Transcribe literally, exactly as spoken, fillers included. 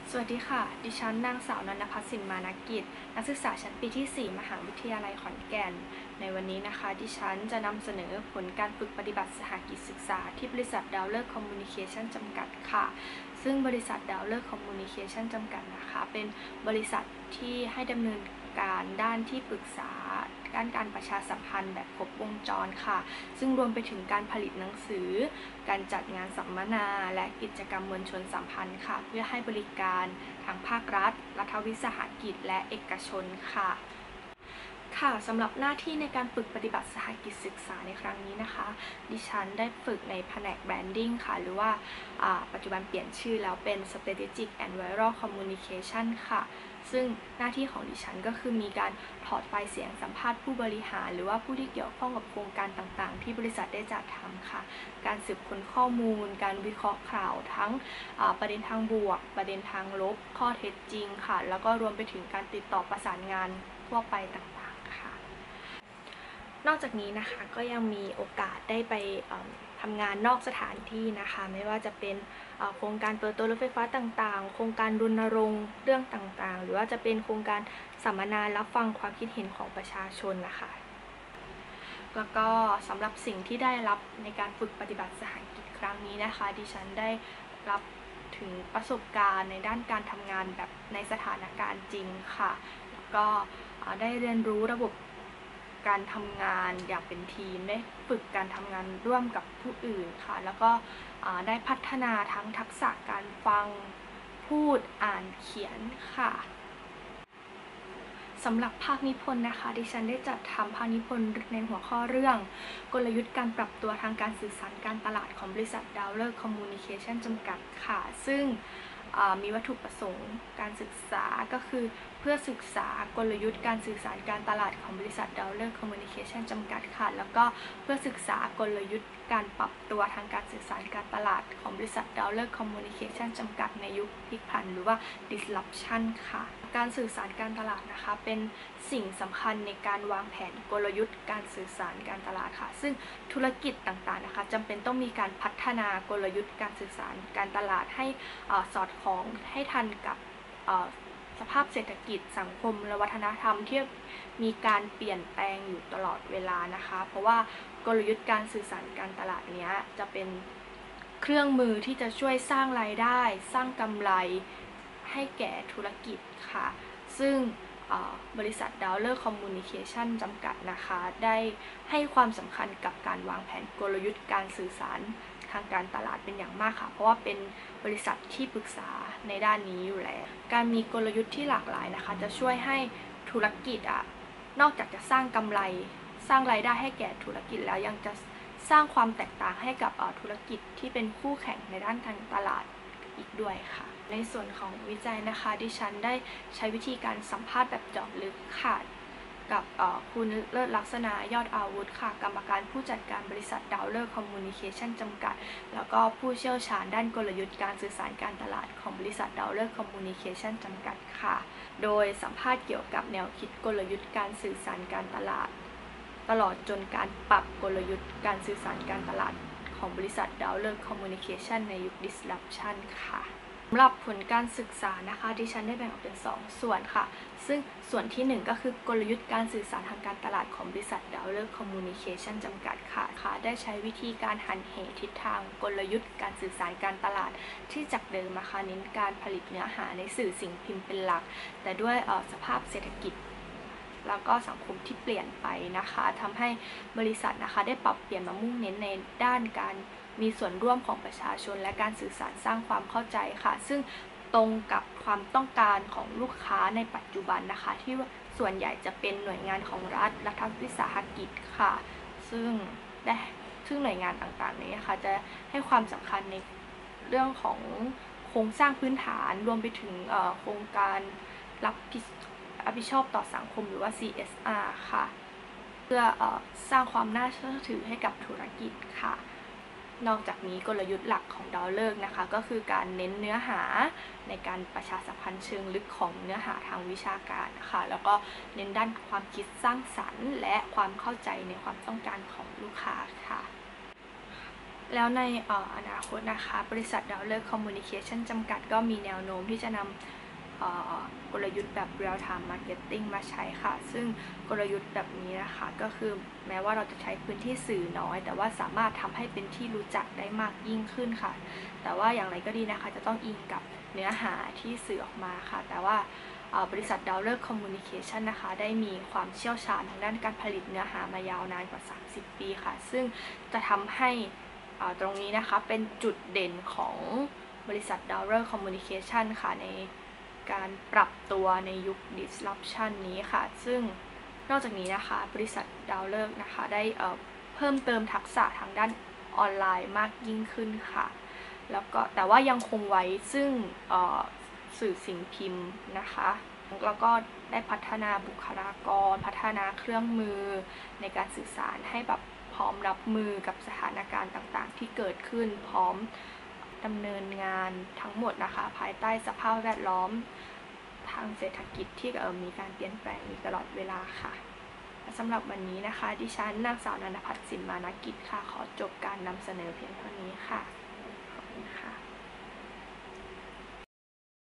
สวัสดีค่ะ ดิฉันนางสาวนันทพัฒน์สินมานกิจ นักศึกษาชั้นปีที่ สี่ มหาวิทยาลัยขอนแก่น ในวันนี้นะคะ ดิฉันจะนำเสนอผลการฝึกปฏิบัติสหกิจศึกษาที่บริษัทดาวเลิกคอมมูนิเคชั่นจำกัดค่ะ ซึ่งบริษัทดาวเลิกคอมมูนิเคชั่นจำกัดนะคะ เป็นบริษัทที่ให้ดำเนินการด้านที่ปรึกษาด้านการประชาสัมพันธ์แบบครบวงจรค่ะ ซึ่งรวมไปถึงการผลิตหนังสือ การจัดงานสัมมนาและกิจกรรมมวลชนสัมพันธ์ค่ะเพื่อให้บริการทางภาครัฐ รัฐวิสาหกิจและเอกชนค่ะค่ะสำหรับหน้าที่ในการฝึกปฏิบัติสหกิจศึกษาในครั้งนี้นะคะดิฉันได้ฝึกในแผนกแบรนดิ้งค่ะหรือว่าปัจจุบันเปลี่ยนชื่อแล้วเป็น Strategic and Viral Communication ค่ะซึ่งหน้าที่ของดิฉันก็คือมีการถอดไฟล์เสียงสัมภาษณ์ผู้บริหารหรือว่าผู้ที่เกี่ยวข้องกับโครงการต่างๆที่บริษัทได้จัดทำค่ะการสืบค้นข้อมูลการวิเคราะห์ข่าวทั้งประเด็นทางบวกประเด็นทางลบข้อเท็จจริงค่ะแล้วก็รวมไปถึงการติดต่อประสานงานทั่วไปต่างๆค่ะนอกจากนี้นะคะก็ยังมีโอกาสได้ไปทำงานนอกสถานที่นะคะไม่ว่าจะเป็นโครงการเปิดตัวรถไฟฟ้าต่างๆโครงการรณรงค์เรื่องต่างๆหรือว่าจะเป็นโครงการสัมมนารับฟังความคิดเห็นของประชาชนนะคะแล้วก็สำหรับสิ่งที่ได้รับในการฝึกปฏิบัติสหกิจครั้งนี้นะคะดิฉันได้รับถึงประสบการณ์ในด้านการทำงานแบบในสถานการณ์จริงค่ะแล้วก็ได้เรียนรู้ระบบการทำงานอย่างเป็นทีมได้ฝึกการทำงานร่วมกับผู้อื่นค่ะแล้วก็ได้พัฒนาทั้งทักษะการฟังพูดอ่านเขียนค่ะสำหรับภาคนิพนธ์นะคะดิฉันได้จัดทำภาคนิพนธ์ในหัวข้อเรื่องกลยุทธ์การปรับตัวทางการสื่อสารการตลาดของบริษัทดาวเลิกคอมมูนิเคชั่นจำกัดค่ะซึ่งมีวัตถุประสงค์การศึกษาก็คือเพื่อศึกษากลยุทธ์การสื่อสารการตลาดของบริษัทดาวเลิกคอมมูนิเคชั่นจำกัดค่ะแล้วก็เพื่อศึกษากลยุทธ์การปรับตัวทางการสื่อสารการตลาดของบริษัทดาวเลิกคอมมูนิเคชั่นจำกัดในยุคพลิกผันหรือว่า disruption ค่ะการสื่อสารการตลาดนะคะเป็นสิ่งสำคัญในการวางแผนกลยุทธ์การสื่อสารการตลาดค่ะซึ่งธุรกิจต่างๆนะคะจำเป็นต้องมีการพัฒนากลยุทธ์การสื่อสารการตลาดให้สอดคล้องให้ทันกับสภาพเศรษฐกิจสังคมและวัฒนธรรมที่มีการเปลี่ยนแปลงอยู่ตลอดเวลานะคะเพราะว่ากลยุทธ์การสื่อสารการตลาดนี้จะเป็นเครื่องมือที่จะช่วยสร้างรายได้สร้างกำไรให้แก่ธุรกิจค่ะซึ่งบริษัทดาวเลิกคอมมูนิเคชั่นจำกัดนะคะได้ให้ความสำคัญกับการวางแผนกลยุทธ์การสื่อสารทางการตลาดเป็นอย่างมากค่ะเพราะว่าเป็นบริษัทที่ปรึกษาในด้านนี้อยู่แล้วการมีกลยุทธ์ที่หลากหลายนะคะจะช่วยให้ธุรกิจอ่ะนอกจากจะสร้างกำไรสร้างรายได้ให้แก่ธุรกิจแล้วยังจะสร้างความแตกต่างให้กับธุรกิจที่เป็นคู่แข่งในด้านทางตลาดอีกด้วยค่ะในส่วนของวิจัยนะคะดิฉันได้ใช้วิธีการสัมภาษณ์แบบเจาะลึกค่ะกับคุณเลิศลักษณะยอดอาวุธค่ะกรรมการผู้จัดการบริษัทดาวเลิกคอมมูนิเคชั่นจำกัดแล้วก็ผู้เชี่ยวชาญด้านกลยุทธ์การสื่อสารการตลาดของบริษัทดาวเลิกคอมมูนิเคชั่นจำกัดค่ะโดยสัมภาษณ์เกี่ยวกับแนวคิดกลยุทธ์การสื่อสารการตลาดตลอดจนการปรับกลยุทธ์การสื่อสารการตลาดของบริษัทดาวเลิกคอมมูนิเคชั่นในยุค disruption ค่ะสำหรับผลการศึกษานะคะดิฉันได้แบ่งออกเป็นสองส่วนค่ะซึ่งส่วนที่หนึ่งก็คือกลยุทธ์การสื่อสารทางการตลาดของบริษัทดาวเลิกคอมมูนิเคชั่นจำกัดค่ะค่ะได้ใช้วิธีการหันเหทิศทางกลยุทธ์การสื่อสารการตลาดที่จากเดิมนะคะเน้นการผลิตเนื้อหาในสื่อสิ่งพิมพ์เป็นหลักแต่ด้วยสภาพเศรษฐกิจแล้วก็สังคมที่เปลี่ยนไปนะคะทำให้บริษัทนะคะได้ปรับเปลี่ยนมามุ่งเน้นในด้านการมีส่วนร่วมของประชาชนและการสื่อสารสร้างความเข้าใจค่ะซึ่งตรงกับความต้องการของลูกค้าในปัจจุบันนะคะที่ส่วนใหญ่จะเป็นหน่วยงานของรัฐรัฐวิสาหกิจค่ะซึ่งได้ซึ่งหน่วยงานต่างๆนี้นะคะจะให้ความสำคัญในเรื่องของโครงสร้างพื้นฐานรวมไปถึงโครงการรับผิดชอบต่อสังคมหรือว่า ซี เอส อาร์ ค่ะเพื่อสร้างความน่าเชื่อถือให้กับธุรกิจค่ะนอกจากนี้กลยุทธ์หลักของดาวเลิกนะคะก็คือการเน้นเนื้อหาในการประชาสัมพันธ์เชิงลึกของเนื้อหาทางวิชาการนะคะแล้วก็เน้นด้านความคิดสร้างสรรค์และความเข้าใจในความต้องการของลูกค้าค่ะแล้วในอนาคตนะคะบริษัทดาวเลิกคอมมูนิเคชันจำกัดก็มีแนวโน้มที่จะนำกลยุทธ์แบบ real time marketing มาใช้ค่ะซึ่งกลยุทธ์แบบนี้นะคะก็คือแม้ว่าเราจะใช้พื้นที่สื่อน้อยแต่ว่าสามารถทำให้เป็นที่รู้จักได้มากยิ่งขึ้นค่ะแต่ว่าอย่างไรก็ดีนะคะจะต้องอิงกับเนื้อหาที่สื่อออกมาค่ะแต่ว่าบริษัทดาวเลิกคอมมูนิเคชันนะคะได้มีความเชี่ยวชาญทางด้านการผลิตเนื้อหามายาวนานกว่าสามสิบปีค่ะซึ่งจะทำให้ตรงนี้นะคะเป็นจุดเด่นของบริษัท Dowler Communication ค่ะในการปรับตัวในยุค disruption นี้ค่ะซึ่งนอกจากนี้นะคะบริษัท Dowler นะคะได้เพิ่มเติมทักษะทางด้านออนไลน์มากยิ่งขึ้นค่ะแล้วก็แต่ว่ายังคงไว้ซึ่งสื่อสิ่งพิมพ์นะคะแล้วก็ได้พัฒนาบุคลากรพัฒนาเครื่องมือในการสื่อสารให้แบบพร้อมรับมือกับสถานการณ์ต่างๆที่เกิดขึ้นพร้อมดำเนินงานทั้งหมดนะคะภายใต้สภาพแวดล้อมทางเศรษฐกิจที่มีการเปลี่ยนแปลงอยู่ตลอดเวลาค่ะสำหรับวันนี้นะคะดิฉันนางสาวนันทพัฒน์สินมานกิจค่ะขอจบการนำเสนอเพียงเท่านี้ค่ะขอบคุณค่ะ